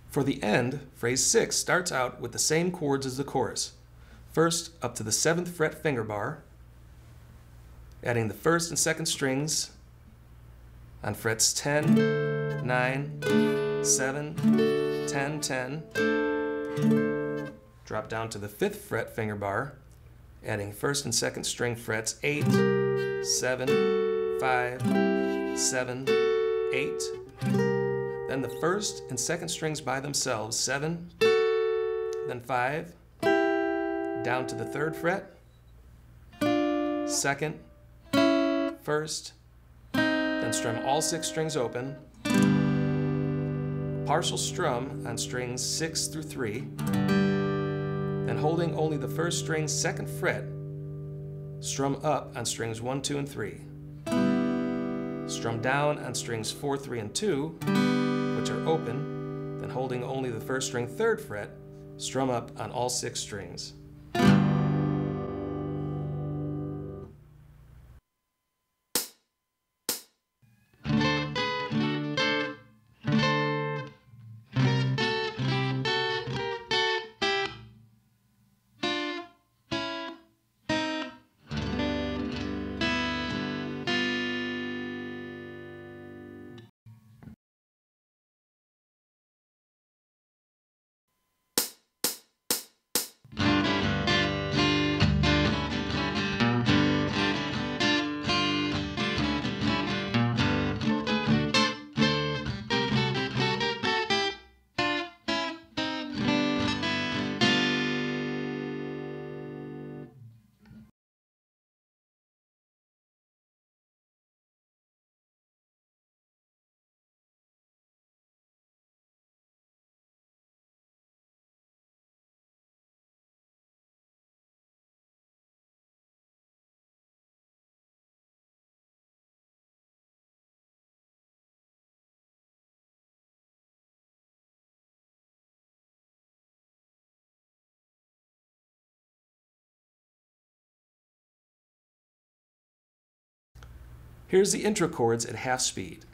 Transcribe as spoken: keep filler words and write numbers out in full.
For the end, phrase six starts out with the same chords as the chorus. First, up to the seventh fret finger bar, adding the first and second strings on frets ten, nine, seven, ten, ten. Drop down to the fifth fret finger bar, adding first and second string frets eight, seven, five, seven, eight. Then the first and second strings by themselves, seven, then five, down to the third fret, second, first, then strum all six strings open, partial strum on strings six through three, then holding only the first string's second fret, strum up on strings one, two, and three. Strum down on strings four, three, and two, which are open, then holding only the first string third fret, strum up on all six strings. Here's the intro chords at half speed.